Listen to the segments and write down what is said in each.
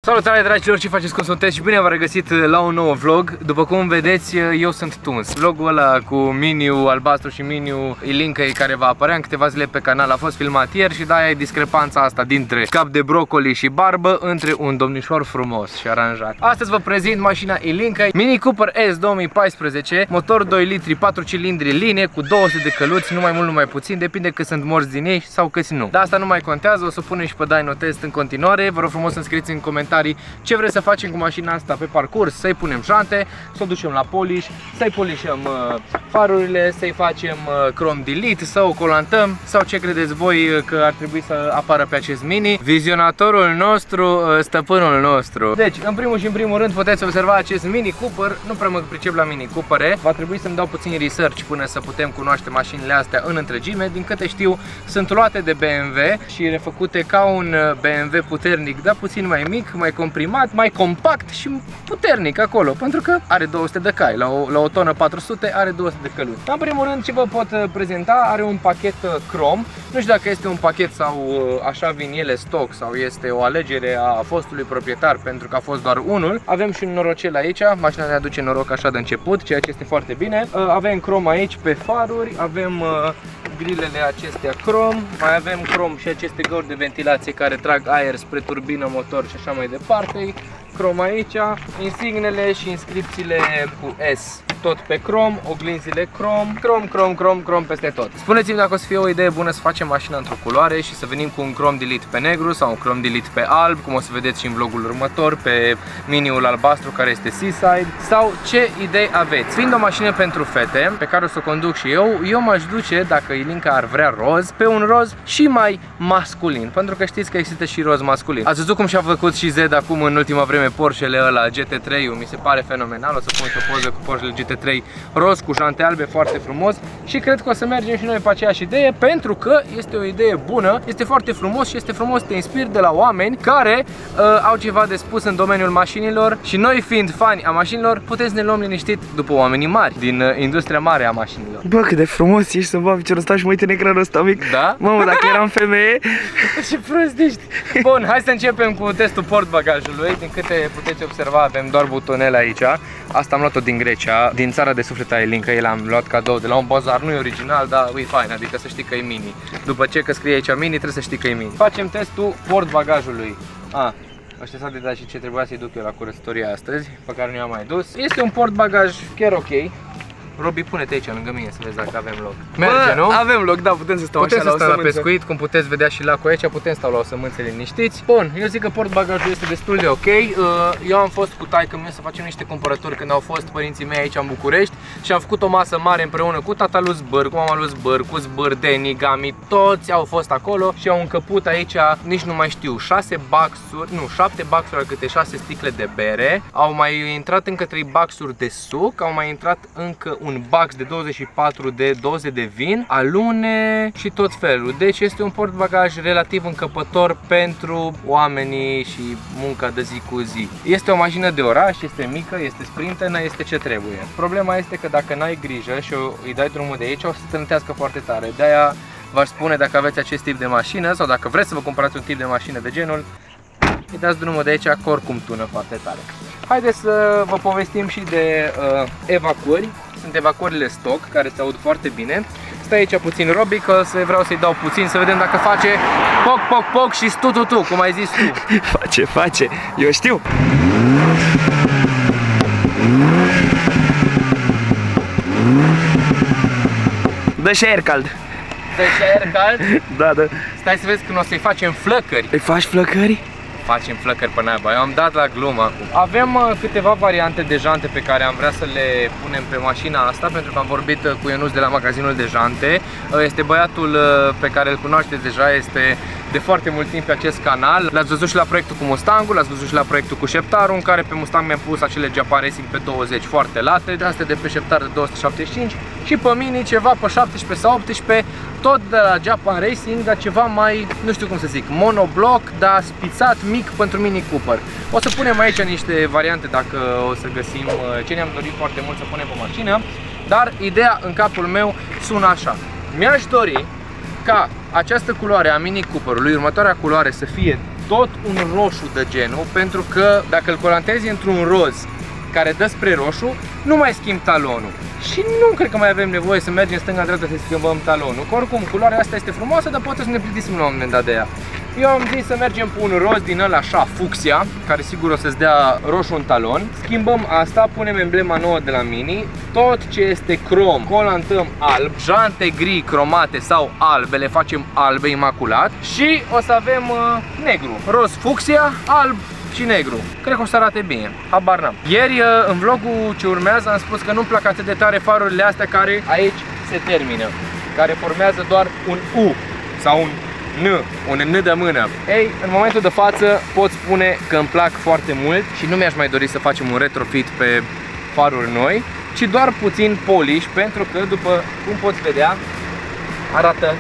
Salutare dragilor, ce faceți, cum sunteți și bine v-am regăsit la un nou vlog. După cum vedeți, eu sunt tuns. Vlogul ăla cu Miniu albastru și Miniu Ilinca care va apărea în câteva zile pe canal a fost filmat ieri și de-aia e discrepanța asta dintre cap de brocoli și barbă între un domnișor frumos și aranjat. Astăzi vă prezint mașina Ilinca Mini Cooper S 2014, motor 2 litri, 4 cilindri, linie cu 200 de căluți, nu mai mult, nu mai puțin, depinde că sunt morți din ei sau că nu. Dar asta nu mai contează, o să punem și pe dyno test în continuare. Vă rog frumos să scrieți în comentarii ce vreți să facem cu mașina asta pe parcurs, să-i punem jante, să o ducem la polish, să-i polișăm farurile, să-i facem chrome delete, să o colantăm sau ce credeți voi că ar trebui să apară pe acest Mini. Vizionatorul nostru, stăpânul nostru. Deci, în primul și în primul rând puteți observa acest Mini Cooper. Nu prea mă pricep la Mini Coopere. Va trebui să-mi dau puțin research până să putem cunoaște mașinile astea în întregime. Din câte știu, sunt luate de BMW și refăcute ca un BMW puternic, dar puțin mai mic, mai comprimat, mai compact și puternic acolo, pentru că are 200 de cai, la o tonă 400 are 200 de căluți. În primul rând, ce vă pot prezenta, are un pachet chrome. Nu știu dacă este un pachet sau așa vin ele stock sau este o alegere a fostului proprietar, pentru că a fost doar unul. Avem și un norocel aici, mașina ne aduce noroc așa de început, ceea ce este foarte bine. Avem chrome aici pe faruri, avem grilele acestea chrome, mai avem chrome și aceste găuri de ventilație care trag aer spre turbină, motor și așa mai departe. Chrome aici, insignele și inscripțiile cu S tot pe chrome, oglinzile chrome peste tot. Spuneți-mi dacă o să fie o idee bună să facem mașina într-o culoare și să venim cu un chrome delete pe negru sau un chrome delete pe alb, cum o să vedeți și în vlogul următor, pe Miniul albastru care este Seaside, sau ce idei aveți. Fiind o mașină pentru fete pe care o să o conduc și eu m-aș duce, dacă Ilinca ar vrea roz, pe un roz și mai masculin, pentru că știți că există și roz masculin. Ați văzut cum și-a făcut și Zed acum în ultima vreme Porsche-le ăla GT3-ul, mi se pare fenomenal. O să pun și o poză cu Porsche GT3 roz cu jante albe, foarte frumos, și cred că o să mergem și noi pe aceeași idee, pentru că este o idee bună, este foarte frumos și este frumos să te inspiri de la oameni care au ceva de spus în domeniul mașinilor și noi, fiind fani a mașinilor, putem să ne luăm liniștit după oamenii mari din industria mare a mașinilor. Bă, cât de frumos ești să bag piciorul ăsta și mă uit în ecranul ăsta mic. Da? Mamă, dacă eram femeie. Ce prost ești. Bun, hai să începem cu testul portbagajului. Din câte puteți observa, avem doar butonele aici. Asta am luat-o din Grecia, din țara de suflet a Ilinca. El am luat cadou de la un bazar, nu e original, dar e fain, adică să știi că e Mini. După ce că scrie aici Mini, trebuie să știi că e Mini. Facem testul portbagajului. Ăștia s-a dedat și ce trebuia să-i duc eu la curățătoria astăzi, pe care nu i-am mai dus. Este un portbagaj chiar ok. Robi, pune-te aici lângă mine să vezi dacă avem loc. Merge, nu? Avem loc, da, putem să stăm așa la o sămânță. La pescuit, cum puteți vedea și lacul aici, putem sta la o sămânță liniștiți. Bun, eu zic că portbagajul este destul de ok. Eu am fost cu taică-miu să facem niște cumpărături când au fost părinții mei aici în București și am făcut o masă mare împreună cu tata lui Zbăr, cu mama lui Zbăr, cu Zbârdeni, Gami, toți au fost acolo și au încăput aici, nici nu mai știu, 7 baxuri câte 6 sticle de bere. Au mai intrat încă 3 baxuri de suc, au mai intrat încă un bax de 24 de doze de vin, alune și tot felul. Deci este un portbagaj relativ încăpător pentru oamenii și munca de zi cu zi. Este o mașină de oraș, este mică, este sprintenă, este ce trebuie. Problema este că dacă n-ai grijă și îi dai drumul de aici, o să trântească foarte tare. De-aia v-aș spune, dacă aveți acest tip de mașină sau dacă vreți să vă cumpărați un tip de mașină de genul, îi dați drumul de aici, că oricum tună foarte tare. Haideți să vă povestim și de evacuări. Sunt evacuările stock, care se aud foarte bine. Stai aici puțin, Robi, că vreau să-i dau puțin, să vedem dacă face poc, poc, poc și stu, cum ai zis tu. Face, eu știu. Dă și aer cald. Dă și aer cald? Da. Stai să vezi când o să-i facem flăcări. Îi faci flăcări? Facem flăcări pe naiba, eu am dat la glumă acum. Avem câteva variante de jante pe care am vrea să le punem pe mașina asta, pentru că am vorbit cu Ionuț de la magazinul de jante. Este băiatul pe care îl cunoașteți deja, este de foarte mult timp pe acest canal. L-ați văzut și la proiectul cu Mustangul, l-ați văzut și la proiectul cu Sheptaru, în care pe Mustang mi-am pus acele Japan Racing pe 20 foarte late, de astea de pe Sheptar de 275 și pe Mini ceva pe 17 sau 18, tot de la Japan Racing, dar ceva mai, nu știu cum să zic, monobloc, dar spițat, mic pentru Mini Cooper. O să punem aici niște variante dacă o să găsim ce ne-am dorit foarte mult să punem pe mașină, dar ideea în capul meu sună așa. Mi-aș dori ca această culoare a Mini Cooperului, următoarea culoare, să fie tot un roșu de genul, pentru că dacă îl colantezi într-un roz care dă spre roșu, nu mai schimb talonul. Și nu cred că mai avem nevoie să mergem stânga-dreapta să schimbăm talonul. Că oricum, culoarea asta este frumoasă, dar poate să ne plictisim la un moment dat de ea. Eu am zis să mergem pe un roz din ăla așa, fucsia, care sigur o să-ți dea roșu în talon. Schimbăm asta, punem emblema nouă de la Mini. Tot ce este crom, colantăm alb. Jante gri cromate sau albe, le facem albe imaculat. Și o să avem negru. Roz fucsia, alb și negru. Cred că o să arate bine. Habar n-am. Ieri, în vlogul ce urmează, am spus că nu-mi plac atât de tare farurile astea care aici se termină, care formează doar un U sau un N de mână. Ei, în momentul de față pot spune că îmi plac foarte mult și nu mi-aș mai dori să facem un retrofit pe faruri noi, ci doar puțin polish, pentru că, după cum poți vedea, arată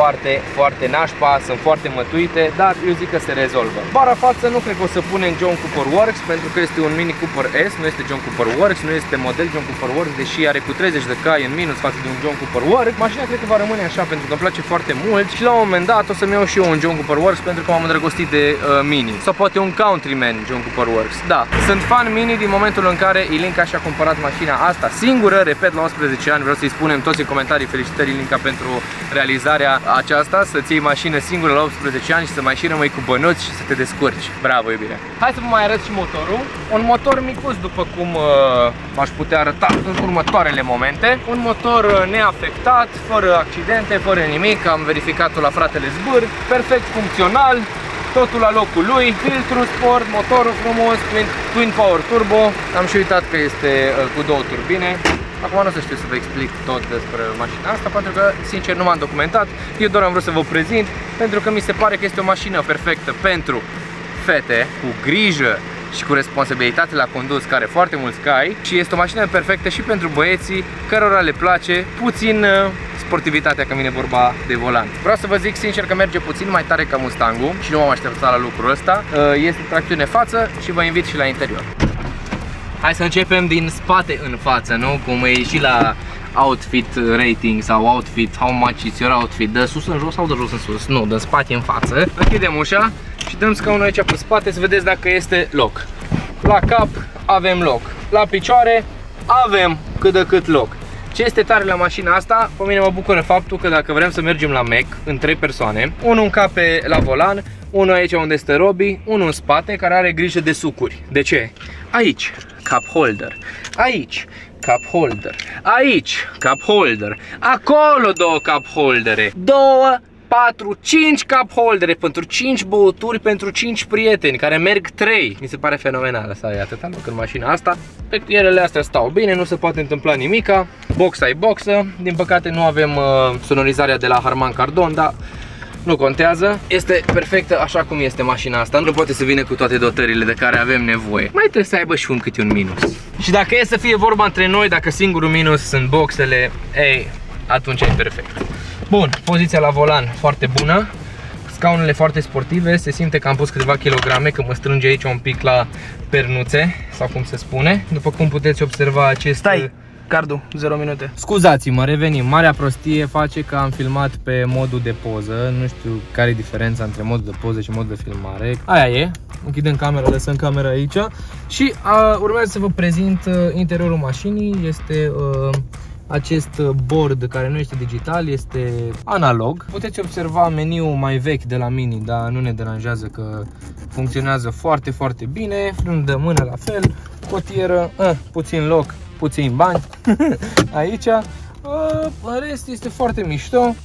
foarte nașpa, sunt foarte mătuite, dar eu zic că se rezolvă. Bara față nu cred că o să punem John Cooper Works, pentru că este un Mini Cooper S, nu este John Cooper Works, nu este model John Cooper Works, deși are cu 30 de cai în minus față de un John Cooper Works. Mașina cred că va rămâne așa, pentru că îmi place foarte mult și la un moment dat o să-mi iau și eu un John Cooper Works, pentru că m-am îndrăgostit de Mini. Sau poate un Countryman John Cooper Works. Da, sunt fan Mini din momentul în care Ilinca și-a cumpărat mașina asta singură, repet, la 11 ani. Vreau să-i spunem toți în comentarii felicitări Ilinca pentru realizarea aceasta, să-ți iei mașină singură la 18 ani și să mai și rămâi cu bănuți și să te descurci. Bravo, iubire! Hai să vă mai arăt și motorul. Un motor micuț, după cum v-aș putea arăta în următoarele momente. Un motor neafectat, fără accidente, fără nimic. Am verificat-o la fratele Zbâr. Perfect funcțional, totul la locul lui. Filtru sport, motorul frumos, Twin Power Turbo. Am și uitat că este cu două turbine. Acum nu o să știu să vă explic tot despre mașina asta, pentru că, sincer, nu m-am documentat. Eu doar am vrut să vă prezint, pentru că mi se pare că este o mașină perfectă pentru fete, cu grijă și cu responsabilitate la condus, care foarte mulți cai. Și este o mașină perfectă și pentru băieții cărora le place puțin sportivitatea când vine vorba de volan. Vreau să vă zic sincer că merge puțin mai tare ca Mustangul și nu m-am așteptat la lucrul ăsta. Este tracțiune față și vă invit și la interior. Hai să începem din spate în față, nu? Cum e și la outfit rating sau outfit, how much is your outfit, de sus în jos sau de jos în sus? Nu, de spate în față. Închidem ușa și dăm scaunul aici pe spate să vedeți dacă este loc. La cap avem loc, la picioare avem cât de cât loc. Ce este tare la mașina asta, pe mine mă bucură faptul că dacă vrem să mergem la Mac în 3 persoane, unul în cap la volan, unul aici unde este Robi, unul în spate care are grijă de sucuri. De ce? Aici, cup holder, aici, cup holder, aici, cup holder, acolo 2 cup holdere, 2, 4, 5 cup holdere pentru 5 băuturi pentru 5 prieteni care merg 3. Mi se pare fenomenal să ai atâta loc în mașina asta. Pectierele astea stau bine, nu se poate întâmpla nimica. Boxa e boxă. Din păcate nu avem sonorizarea de la Harman Kardon, dar nu contează. Este perfectă așa cum este mașina asta. Nu poate să vină cu toate dotările de care avem nevoie. Mai trebuie să aibă și câte un minus. Și dacă e să fie vorba între noi, dacă singurul minus sunt boxele, ei, atunci e perfect. Bun, poziția la volan foarte bună. Scaunele foarte sportive, se simte că am pus câteva kilograme, că mă strânge aici un pic la pernuțe, sau cum se spune. După cum puteți observa acest... Stai, cardul, 0 minute. Scuzați-mă, revenim. Marea prostie face că am filmat pe modul de poză. Nu știu care e diferența între modul de poză și modul de filmare. Aia e. Închidem camera, lăsăm camera aici. Și urmează să vă prezint interiorul mașinii. Este... acest board care nu este digital, este analog. Puteți observa meniul mai vechi de la Mini, dar nu ne deranjează că funcționează foarte bine. Frân de mână la fel, cotieră, puțin loc, puțin bani aici. În rest este foarte mișto,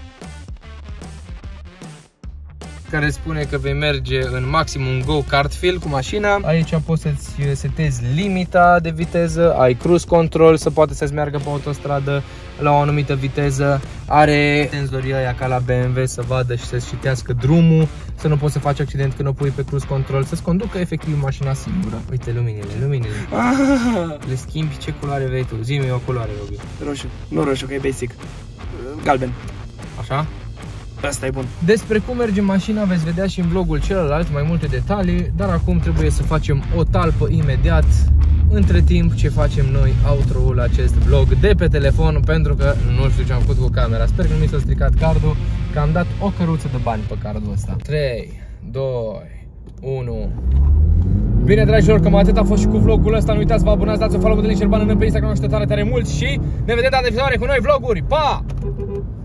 care spune că vei merge în maximum go-kart feel cu mașina. Aici poți să-ți setezi limita de viteză, ai cruise control, să poate să-ți meargă pe autostradă la o anumită viteză. Are senzorii aia ca la BMW să vadă și să-ți citească drumul, să nu poți să faci accident când o pui pe cruise control, să-ți conducă efectiv mașina singură. Uite luminile. Le schimbi, ce culoare vrei tu? Zi-mi o culoare, Robi. Roșu, nu roșu, că e basic. Galben. Așa? Asta e bun. Despre cum merge mașina veți vedea și în vlogul celălalt mai multe detalii, dar acum trebuie să facem o talpă imediat. Între timp ce facem noi outro-ul la acest vlog de pe telefon, pentru că nu știu ce am făcut cu camera. Sper că nu mi s-a stricat cardul, că am dat o căruță de bani pe cardul ăsta. 3, 2, 1. Bine, dragilor, cam atât a fost și cu vlogul ăsta. Nu uitați să vă abonați, dați un follow, Mădălin Șerban pe Instagram, ajută tare mult și ne vedem data viitoare cu noi vloguri. Pa!